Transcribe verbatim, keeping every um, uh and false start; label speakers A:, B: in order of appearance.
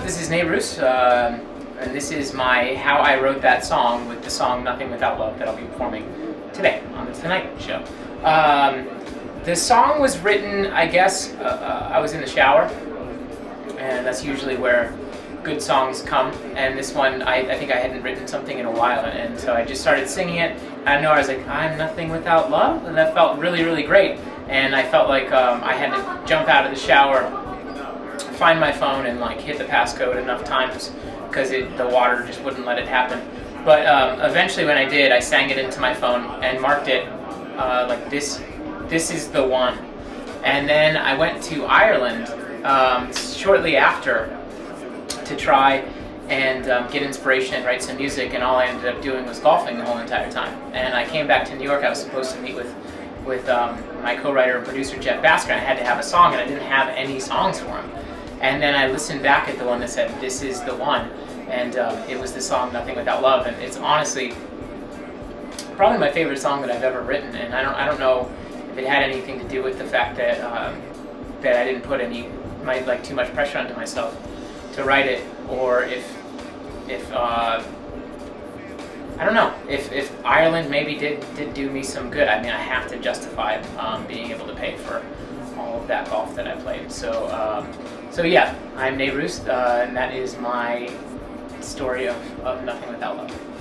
A: up? This is Nate Roos, uh, and this is my How I Wrote That Song with the song Nothing Without Love that I'll be performing today on the Tonight Show. Um, the song was written, I guess, uh, uh, I was in the shower, and that's usually where good songs come, and this one, I, I think I hadn't written something in a while, and so I just started singing it. I know I was like, I'm nothing without love, and that felt really, really great, and I felt like um, I had to jump out of the shower, find my phone, and like hit the passcode enough times because it, the water just wouldn't let it happen. But um, eventually when I did, I sang it into my phone and marked it uh, like this, this is the one. And then I went to Ireland um, shortly after to try and um, get inspiration and write some music, and all I ended up doing was golfing the whole entire time. And I came back to New York. I was supposed to meet with with um, my co-writer and producer Jeff Basker, and I had to have a song, and I didn't have any songs for him. And then I listened back at the one that said, this is the one, and um, it was the song Nothing Without Love, and it's honestly probably my favorite song that I've ever written, and I don't, I don't know if it had anything to do with the fact that, um, that I didn't put any, my, like too much pressure onto myself to write it, or if, if uh, I don't know, if, if Ireland maybe did, did do me some good. I mean, I have to justify um, being able to pay for all of that golf that I played. So, um, so yeah, I'm Nate Roos, uh, and that is my story of, of Nothing Without Love.